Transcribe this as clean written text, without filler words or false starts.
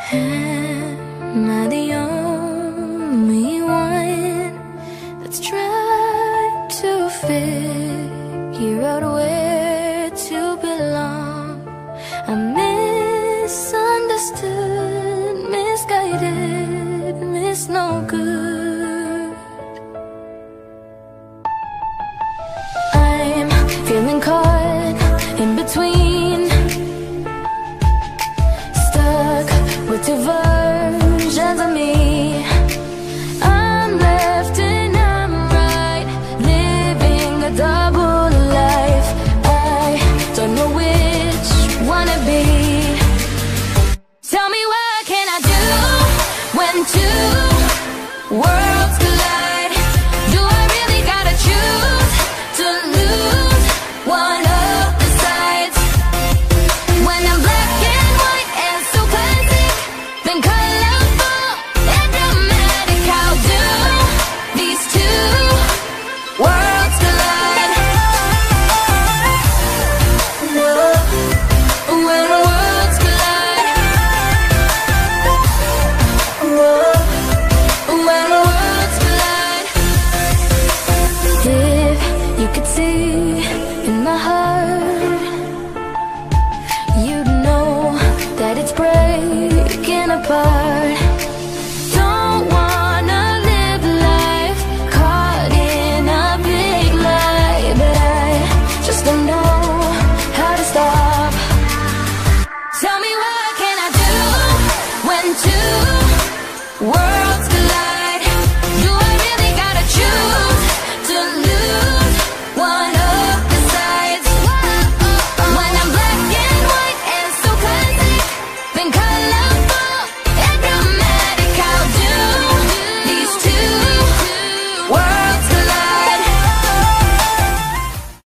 Am I the only one that's trying to figure out where to belong? I'm misunderstood, misguided, miss no good. I'm feeling caught in between, stuck with two versions of me. I'm left and I'm right, living a double life. I don't know which one to be. Tell me, what can I do when two worlds collide? Do I really gotta choose to lose one of the sides? When I'm black and white and so classic, then colorful and dramatic, how do these two worlds collide? Whoa, when worlds collide. Whoa, when worlds collide. If you could see in my heart, you'd know that it's breaking apart.